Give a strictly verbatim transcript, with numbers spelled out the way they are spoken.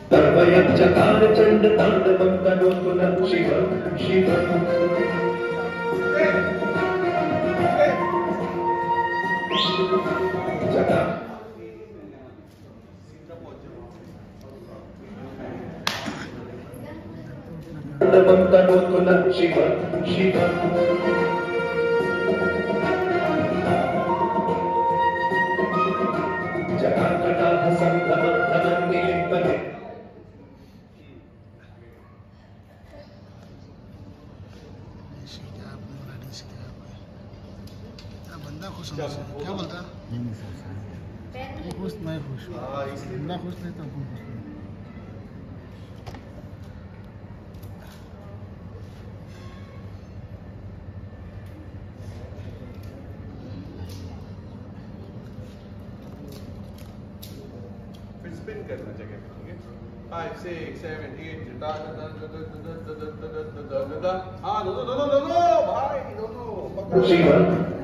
तर्वयं चकार चंड तांडवं तनोतु न शिव शिव जटा तांडवं तनोतु न शिव शिव जटाकटाह संभवं धनं निलिम्पते बंदा खुश होना चाहिए। क्या बोलता? वो खुश मैं खुश बंदा खुश नहीं तो खुश नहीं। फिर स्पिन करना जगह पे, ठीक है? Five six seven at the दा दा दा दा दा दा दा दा दा दा दा दा हाँ दो दो दो दो दो भाई दो दो